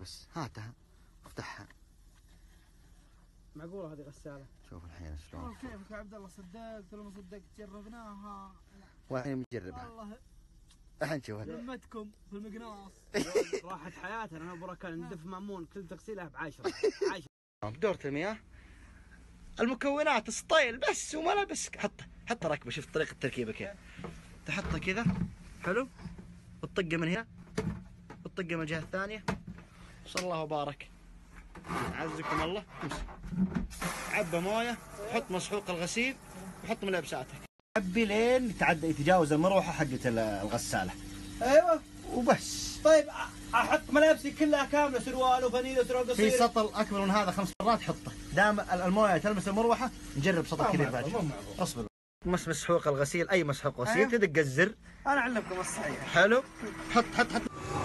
بس هاتها افتحها. معقولة هذه غسالة؟ شوف الحين شلون. كيفك يا عبد الله؟ صدقت ولا ما صدقت؟ جربناها والحين بنجربها. والله الحين نشوفها. لمتكم في المقناص. راحت حياتنا انا وبركان ندف مامون كل تغسيلها ب10. دورة المياه، المكونات سطيل بس وملابس. حط ركبه. شوف طريقة التركيبة كيف. تحطها كذا حلو، وتطقه من هنا وتطقه من الجهة الثانية. صلى الله وبارك. عزكم الله. امسك عبى مويه، حط مسحوق الغسيل وحط ملابساتك. عبي لين يتجاوز المروحه حقت الغساله. ايوه وبس. طيب احط ملابسي كلها كامله، سروال وفانيله وسروال قصير. في سطل اكبر من هذا 5 مرات حطه، دام المويه تلمس المروحه نجرب سطل كبير بعد. اصبر. مسحوق الغسيل، اي مسحوق غسيل. تدق الزر. انا اعلمكم الصحيح. حلو. حط